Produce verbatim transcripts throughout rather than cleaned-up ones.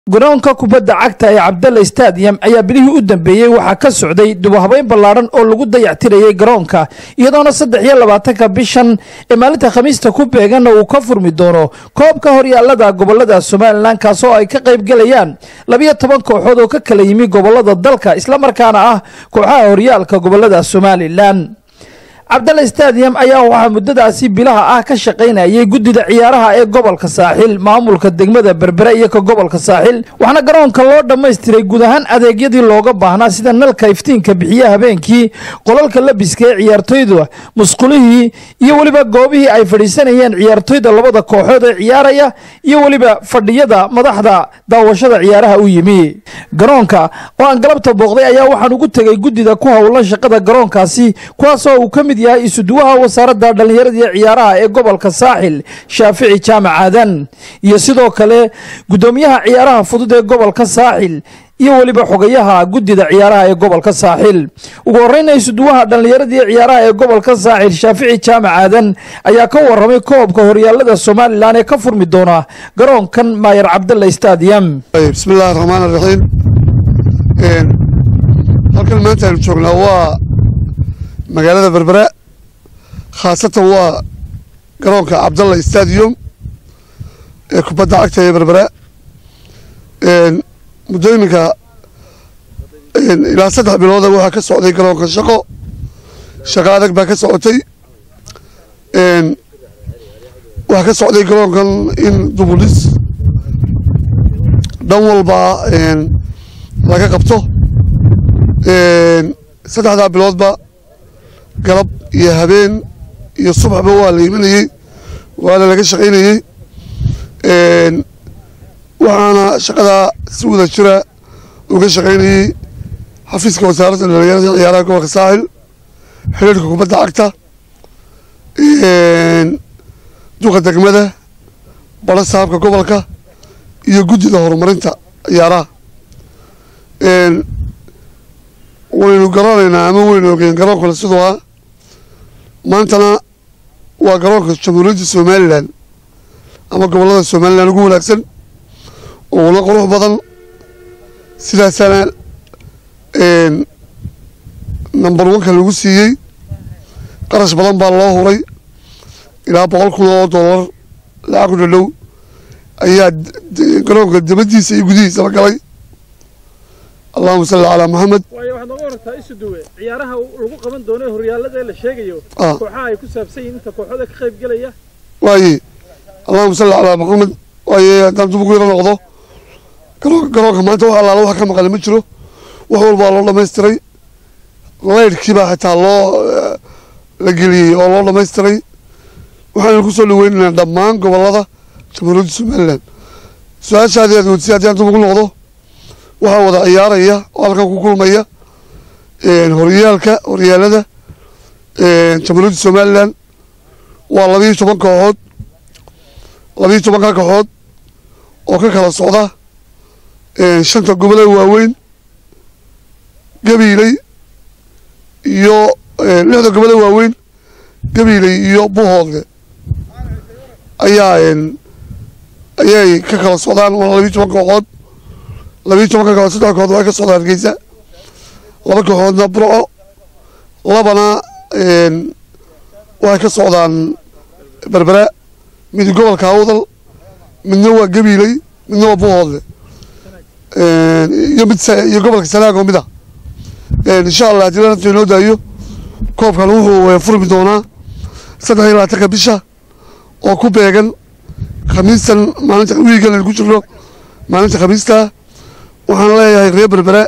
garoonka kubadda cagta ee Cabdalla Stadium ayaa bilihii u dambeeyay waxa ka socday dubahabeyn ballaaran oo lagu dayactirayay garoonka iyadoona saddex iyo labaatanka bishan ee maalinta Khamiista ku beegan uu ka furmi doono koobka horyaalada gobolada Soomaaliland kaas oo ay ka qayb galayaan laba iyo toban kooxood oo ka kala yimi gobolada dalka isla markaana ah kooxaha horyaalka gobolada Soomaaliland. Cabdalla Stadium ayaa waxa muddadaasi bilaha ah ka shaqeynayay guddida ciyaaraha ee gobolka Saaxil maamulka degmada Berbera iyo ka gobolka Saaxil waxaana garoonka loo dhameystiray guud ahaan adeegyadii looga baahnaa sida nalka iftiinka bixiya habeenkii qolalka labiska ee ciyaartoyda musqulihii iyo waliba goobihii ay fadhiisanayeen ciyaartoyda labada kooxood ee ciyaaraya iyo waliba fadhiyada madaxda daawashada ciyaaraha u yimi garoonka oo aan galabta booqday ayaa waxaan ugu tagay guddida ku hawlan shaqada garoonkaasi kuwaas oo uu ka mid yahay isuduwaha wasaaradda dhalinyarada iyo ciyaaraha ee gobolka Saaxil Shaafici Jaamac Aadan iyo sidoo kale gudoomiyaha ciyaaraha fudud ee gobolka Saaxil iyo waliba xogayaha guddida ciyaaraha ee gobolka Saaxil ugu horeynay isuduwaha dhalinyarada iyo ciyaaraha ee gobolka Saaxil Shaafici Jaamac Aadan ayaa ka warramay koobka horyaalada Soomaaliland ee ka furmi doona garoonkan Maayar Cabdalla Stadium. Bismillahir Rahmaanir Rahiim. een halkan maanta aan joognaa waa magaalada Berbera khaasatan waa garoonka Cabdalla Stadium ee kubadda cagta ee Berbera een mudooyinka een ilaa saddex bilood waxa ka socday garoonka shaqo shaqo adag baa ka socotay een waxa ka socday garoonkan in dubulis dhan walba een laga qabto een saddexda biloodba galab iyo habeen iyo subaxba waa la imanayay waana laga shaqeynayay een waxaana shaqada si wada jira uga shaqeynayay xafiiska wasaaradda dhalinyarada iyo ciyaaraha gobolka Saaxil xiriirka kubadda cagta een duqa degmada bala saabka gobolka iyo guddida horumarinta ciyaaraha een waynu garanaynaa ama waynu ogeyn garoonka sidoo ah maantana waa garoonka Jamhuuriyadda Soomaaliland ama gobolada Soomaaliland ugu wanaagsan oo la qurux badan sidaasana een number one ka lagu siiyay qarash badan baa loo huray ilaa boqol kun oo dollar lacag u dhow ayaa garoonka dibadiisa iyo gudihiisa la galay. اللهم صل على محمد waayo waxaad ugu hortaa isu duwe ciyaaraha lagu qaban doono horyaalada la sheegayo kooxaha ay ku saabsan yihiin inta kooxda ka qayb galaya waaye اللهم صل على محمد waaye hadaan dib ugu yara noqdo garoonka maanta waxa la waxa ka maqan ma jiro wax walba loo dhameystiray leerkii baa xitaa loo la geliyay oo loo dhameystiray waxaan ku soo dhaweynaynaa dhammaan gobolada Jamhuuriyadda Soomaaliland su'aashaadii aad weydiisay hadaan dib ugu noqdo waxa wada ciyaaraya oo halkan ku kulmaya een horyaalka horyaalada een Jamhuuriyadda Soomaaliland waa laba iyo toban kooxood laba iyo toban kooxood oo ka kala socda een shanta gobol ee waaweyn Gabiley iyo lixda gobol ee waaweyn Gabiley iyo Buhoodle ayaa een ayay ka kala socdaan laba iyo toban kooxood laba iyo toban kooxood saddex kooxood way ka soo Hargeysa laba kooxoodna Burco labana een way ka socdaan Berbera mid gobolka Awdal midna waa Gabiley midna waa Buhoodle een iyo mid iyo gobolka Sanaag oo mid ah een insha Allah hadii la inoo daayo koobkan wuxuu furmi doonaa saddex iyo labaatanka bisha oo ku beegan Khamiistan maalinta weekend ku jiro maalinta Khamiista waxaan leeyahay reer Berbera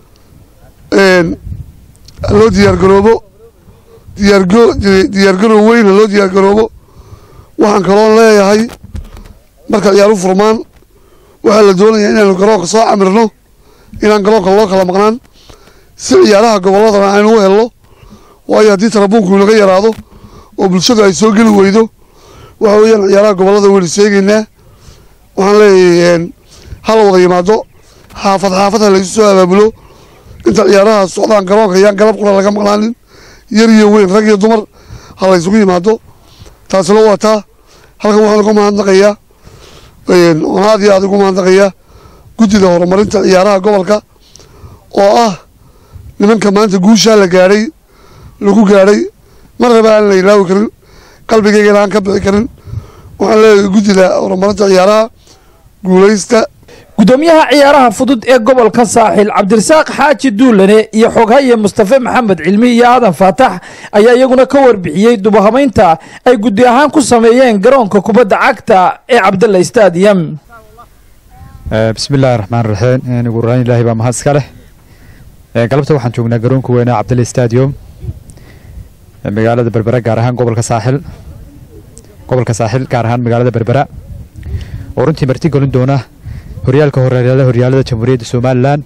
een loo diyaar garoobo diyaar go diyaar garoobo weyn loo diyaar garoobo waxaan kaloo leeyahay marka ciyaaru furmaan waxa la doonayaa inaan garoonka soo camirno inaan garoonka loo kala maqnaan si ciyaaraha gobolada aynu u helno waayo haddii tarabuunku laga yaraado oo bulshada ay soo geli weydo waxa weeyaan ciyaaraha gobolada weli sheegaynaa waxaan leeyahay hal wada yimaado xaafad xaafadda la soo abaabulo inta ciyaaraha socdaan garoonka yaan galab qura laga maqnaanin yar iyo weyn rag iyo dumar hal ay isugu yimaado taasina waa taa halkan waxaan ugu mahadnaqayaa een oo aad iyo aad ugu mahadnaqayaa guddida horumarinta ciyaaraha gobolka oo ah nimanka maanta guushaa la gaadhay lagu gaadhay mar raba aan la ilaawi karin qalbigeygana aan ka bixi karin waxaan leeyahay guddida horumarinta ciyaaraha guulaysta. gudoomiyaha ciyaaraha fudud ee gobolka saaxil cabdirasaaq xaaji duulane iyo xoghaye mustafa maxamed cilmi iyo aadan faatax ayaa iyaguna ka warbixiyey dubahabaynta ay guddi ahaan ku sameeyeen garoonka kubadda cagta ee cabdalla stadium. bismillaahi raxmaani raxiim ugu horeyn ilaahay baa mahad iska leh. galabta waxaan joognaa garoonka weyne cabdalla stadium magaalada berbera gaar ahaan gobolka saaxil gobolka saaxil gaar ahaan magaalada berbera oo runtii marti gelin doona horyaalka horeeyada horyaalada jamhuuriyadda Soomaaliland.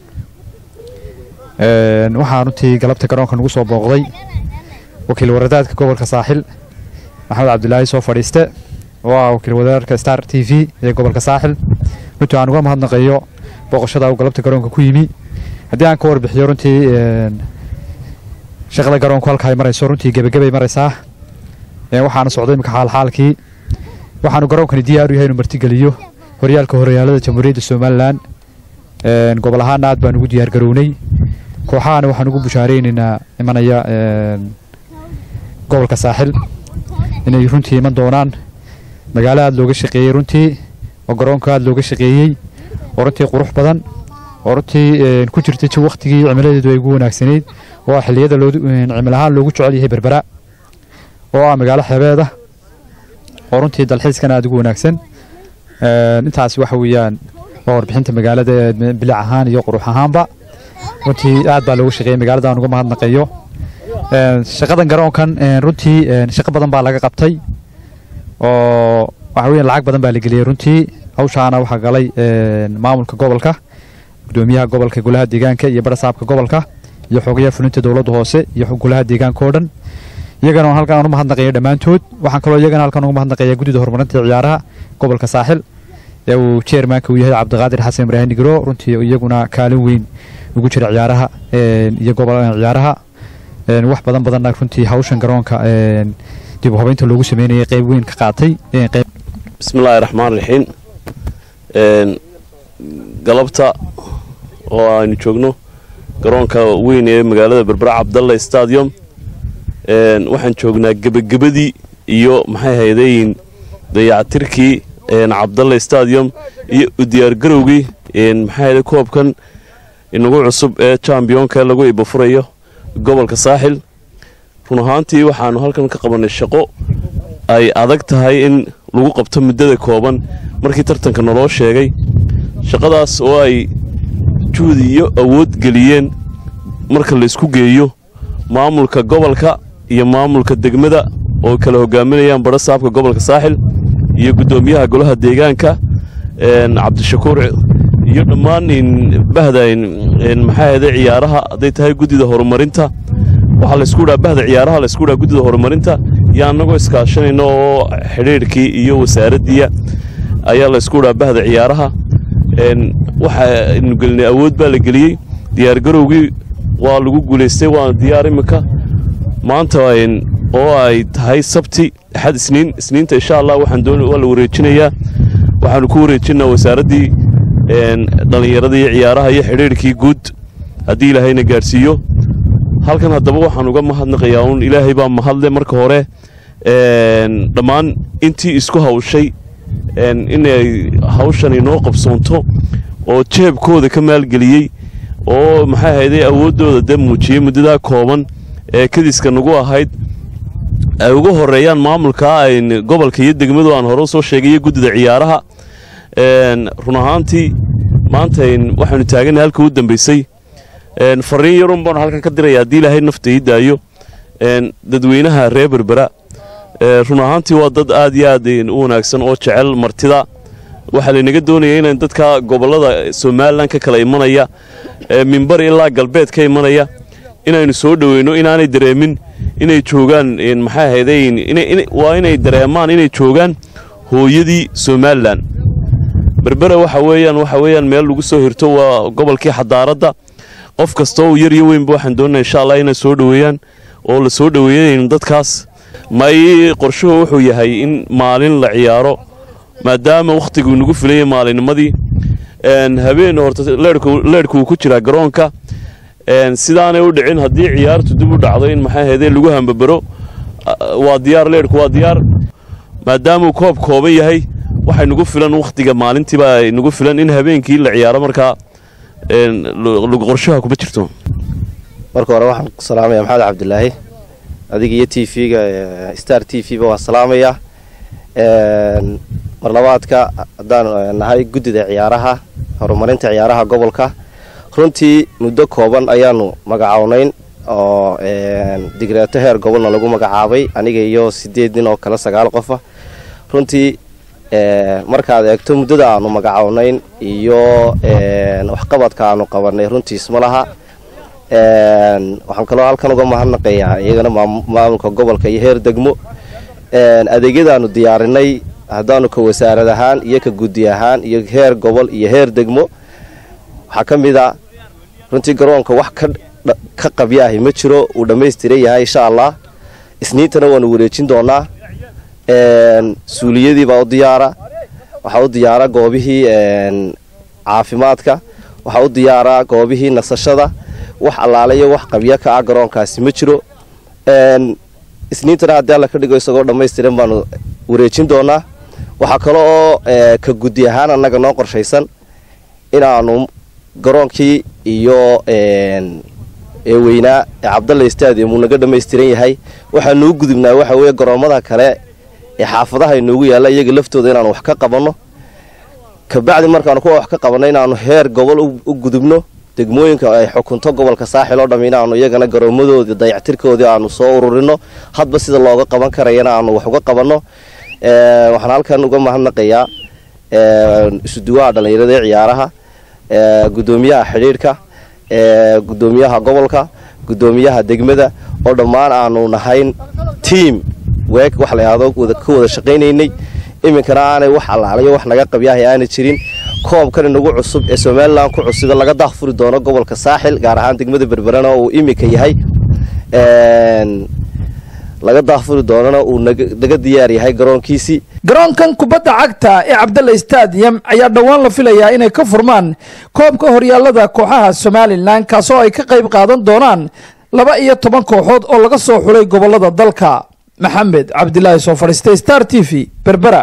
een waxaan runtii galabta garoonka nagu soo booqday wakiil waradaadka gobolka saaxil Maxamed Cabdilaahi soo fadhiiste waa wakiil wadaadka Star T V ee gobolka saaxil. runtii aan uga mahadnaqayo booqashada uu galabta garoonka ku yimi. haddii aan ka warbixiyo runtii een shaqada garoonka halka ay marayso runtii gabagabay maraysaa. ee waxaan socday imka xaal xaalkii waxaan garoonkani diyaar u yahay inuu marti geliyo horyaalka horyaalada jamhuuriyadda Soomaaliland. een gobol ahaan aad baan ugu diyaar garownay kooxahana waxaan ugu bushaareynaa imanaya een gobolka saaxil inay runtii iman doonaan magaalada aad looga shaqeeyay runtii oo garoonka aad looga shaqeeyay oo runtii qurux badan oo runtii ku jirtay waqtigii cimiladeedu ay ugu wanaagsanayd oo xilliyada loo cimilahaan loogu jecel yahay berbera oo ah magaalo xeebeed ah oo runtii dalxiiskana aad ugu wanaagsan. een intaas waxa weeyaan waa warbixinta magaalada bilic ahaan iyo qurux ahaanba runtii aad baa loogu shaqeeyay magaalada aan uga mahadnaqayo. een shaqadan garoonkan runtii shaqo badan baa laga qabtay oo waxa weeyaan lacag badan baa la geliyay runtii hawshaana waxa galay een maamulka gobolka gudoomiyaha gobolka golaha deegaanka iyo barasaabka gobolka iyo xogayaha fulinta dawladda hoose iyo golaha deegaanka oo dhan iyagana halkaan u mahadnaqayo dhamaantood. waxaan kaloo iyagana halkaan ugu mahadnaqayaa guddida horumarinta ciyaaraha gobolka saaxil ee uu chairmanka uu yahay Cabdiqaadir Xasan Ibrahim Nigro runtii iyaguna kaalin weyn ugu jira ciyaaraha een iyo gobolka ciyaaraha een wax badan badan runtii hawshan garoonka een dib u habeynta loogu sameeyay qayb weyn ka qaatay. qayb bismillaahir rahmaanir rahiim. een galabta oo aynu joogno garoonka weyn ee magaalada Berbera Cabdalla Stadium een waxaan joognaa gabagabadii iyo maxay haydeen dayactirkii een Cabdalla Stadium iyo u diyaar garowgii een maxay haydeen koobkan inagu cusub ee championka lagu ibo furayo gobolka saaxil. run ahaantii waxaanu halkan ka qabanay shaqo ay adag tahay in lagu qabto muddada kooban markii tartanka naloo sheegay. shaqadaas oo ay juhdi iyo awood geliyeen marka la isku geeyo maamulka gobolka iyo maamulka degmada oo kala hogaaminayaan barasaabka gobolka saaxil iyo gudoomiyaha golaha deegaanka een Cabdishakuur iyo dhammaan in bahdayn in maxay ahayd ciyaaraha haday tahay guddida horumarinta waxa la isku dhaabahda ciyaaraha la isku dhaab guddida horumarinta iyo anagoo iskaashanayno oo xiriirkii iyo wasaaraddiya ayaa la isku dhaabahda ciyaaraha. een waxa in galnay awood baa la geliyay diyaar garowgii waa lagu guuleystay waa diyaar imika maanta oo ay tahay sabti axad isniin isniinta insha Allah waxaan doonay waa la wareejinayaa waxaan ku wareejinaa wasaaradii een dhalinyarada iyo ciyaaraha iyo xiriirkii guud hadii ilaahayna gaarsiiyo. halkan hadaba waxaan uga mahadnaqayaa un ilaahay baa mahadle marka hore een dhamaan intii isku hawshay een inay hawshan inoo qabsoonto oo jeebkooda ka maalgeliyay oo maxay ahayd awoodooda dad muujiyay muddada kooban ee kadiska nagu ahayd ay ugu horeeyaan maamulka ay gobolka iyo degmadu aan hore soo sheegay guddida ciyaaraha. een run ahaantii maanta waxaanu taaganahay halka u dambeysay een fariin yarun baan halkan ka diray hadii ilaahay nafteeda daayo een dadweynaha reer Berbera ee run ahaantii waa dad aad iyo aad u wanaagsan oo jecel martida. waxa la inaga doonayay in dadka gobolada Soomaaliland ka kala imanaya ee minbar ilaa galbeed ka imanaya inaynu soo dhaweeyno inaanay dareemin inay joogan in maxay ahaydeen in waa inay dareemaan inay joogan hooyadii Soomaaliland. Berbera waxa weeyaan waxa weeyaan meel lagu soo hirto waa gobolkii xadaaradda qof kasta oo yar iyo weyn baa waxaan doonayaa insha Allah inay soo dhaweeyaan oo la soo dhaweeyeen dadkaas. may qorshuhu wuxuu yahay in maalin la ciyaaro maadaama waqtigu nagu filayay maalinimadii habeen horta leerhku uu ku jiraa garoonka sidaanay u dhicin haddii ciyaartu dib u dhacdo in maxay ahaydee lagu hambabaro waa diyaar leerhku waa diyaar maadaamuu koob kooban yahay waxay nagu filan wakhtiga maalintiiba ay nagu filan in habeenkii la ciyaaro markaa qorshaha kuma jirto marka hore waxaan ku salaamayaa maxamed cabdilaahi adiga iyo t v-ga star t v ba waan salaamayaa mar labaadka haddaan nahay guddida ciyaaraha horumarinta ciyaaraha gobolka runtii muddo kooban ayaanu magacawnayn oo digreeto heer gobolna lagu magacaabay aniga iyo sideed nin oo kale sagaal qofa runtii markaad eegto muddada aanu magacawnayn iyo waxqabadka aanu qabanay runtii isma laha waxaan kaloo halkan uga mahadnaqayaa iyagana maamulka gobolka iyo heer degmo adeegyadaanu diyaarinay haddaanu ka wasaarad ahaan iyo ka guddi ahaan iyo heer gobol iyo heer degmo waxaa ka mid a runtii garoonka wax ka qabyaahi ma jiro uu dhammaystiran yahay insha allah isniintana waanu wareejin doonaa suuliyadii baa u diyaara waxaa u diyaara goobihii caafimaadka waxaa u diyaara goobihii nasashada wax allaale iyo wax qabya ka ah garoonkaasi ma jiro isniintana haddii alla ka dhigo isagoo dhammaystiran baanu wareejin doonaa waxaa kale oo ka guddi ahaan annaga noo qorshaysan inaanu garoonkii iyo eeweynaa ee cabdalla stadium uu naga dhammaystiran yahay waxaanu u gudubnaa waxa weeye garoommada kale ee xaafadaha inoogu yaalla iyaga laftooda inaanu wax ka qabanno kabacdi markaanu kuwa wax ka qabanno inaanu heer gobol u gudubno degmooyinka ay xukunto gobolka saaxil oo dham inaanu iyagana garoommadoodii dayactirkoodii aanu soo ururinno hadba sida looga qaban karayana aanu wax uga qabanno waxaan halkan uga mahadnaqayaa isuduwaha dhallinyarada ee ciyaaraha gudoomiyaha xidhiidhka gudoomiyaha gobolka gudoomiyaha degmada oo dhammaan aanu nahayn tiam weeg wax la yidhaahdo ka wada shaqaynaynay iminkana aanay wax allaalayo wax naga qabyaahay aanay jirin koobkan inagu cusub ee somalilan ku cusub laga daahfuri doono gobolka saaxil gaar ahaan degmada berberana uu iminka yahay laga daahfuri doonana uu naga diyaar yahay garoonkiisii garoonkan kubadda cagta ee cabdalla stadium ayaa dhowaan la filayaa inay ka furmaan koobka horyaallada kooxaha somalilan kaasoo ay ka qayb qaadan doonaan laba iyo toban kooxood oo laga soo xulay gobollada dalka maxamed cabdilaahi soo fadhiistay star t v berbera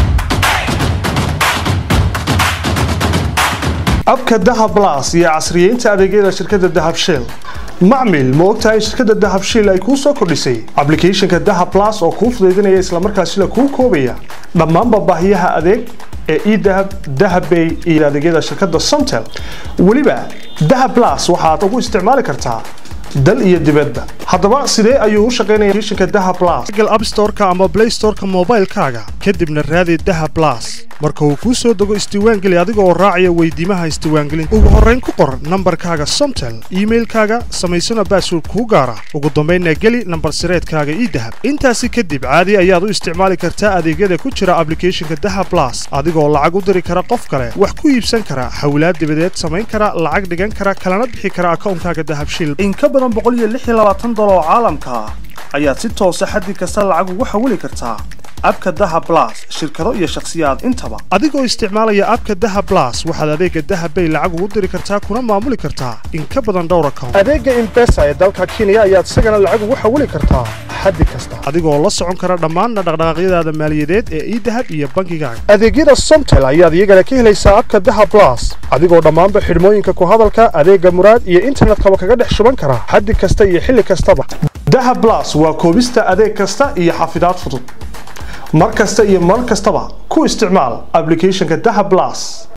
abka dahab plus iyo casriyeynta adeegyada shirkadda dahab shell macmil ma ogtahay shirkadda dahab shell ay kuu soo kordhisay applicationka dahab plus oo kuu fudaydinaya islamarkaasina kuu koobaya dhammaanba baahiyaha adeeg ee idahab dahabbay iyo adeegyada shirkadda somtel weliba dahab plus waxaad ugu isticmaali kartaa dal iyo dibadda haddaba sidee ayuu u shaqaynaya applicationka dahab plus Google App Store-ka ama Play Store-ka mobile-kaaga kadibna raadi dahab plus marka uu kuu soo dego isdiiwaangeli adiga oo raacaya weydiimaha isdiiwaangelinta ugu horreyn ku qor nambarkaaga somtel emailkaaga samaysana password kuu gaara ugu dambaynna geli nambar sireedkaaga idahab intaasi kadib caadi ayaad u isticmaali kartaa adeegyada ku jira applicationka dahab plus adigoo lacag u diri kara qof kale wax ku iibsan kara xawlaad dibadeed samayn kara lacag dhigan kara kalana bixi kara akoonkaaga dahab shell in ka badan boqol iyo lix iyo labaatan dolar oo caalamka ah ayaad si toos ah xaddi kasta lacag ugu xawili kartaa abka dahab plus shirkado iyo shakhsiyaad intaba adigoo isticmaalaya abka dahab plus waxaad adeega dahab bay lacag ugu diri kartaa kuna maamuli kartaa in ka badan dhowr account adeega M-Pesa ee dalka Kenya ayaad isagana lacag ugu xawili kartaa xaddi kasta adigoo la socon kara dhammaan dhaqdhaqaaqyadaada maaliyadeed ee idahab iyo bangigaaga adeegyada Somtel ayaad iyagana ka helaysaa abka dahab plus adigoo dhammaanba xidhmooyinka ku hadalka adeega muraad iyo internetka kaga dhex shuban kara xaddi kasta iyo xilli kastaba dahab plus waa koobista adeeg kasta iyo xafidaad fudud mar kasta iyo mar kastaba ku isticmaal applicationka dahab plus